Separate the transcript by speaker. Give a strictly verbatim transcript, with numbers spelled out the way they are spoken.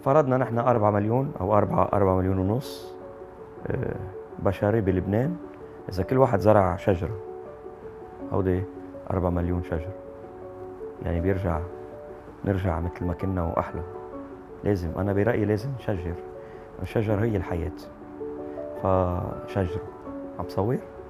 Speaker 1: فرضنا نحن أربعة مليون أو أربعة أربعة مليون ونص بشري بلبنان، إذا كل واحد زرع شجرة هودي أربعة مليون شجرة، يعني بيرجع نرجع مثل ما كنا وأحلى. لازم، أنا برأيي لازم نشجر، الشجر هي الحياة، فشجروا. عم بصور؟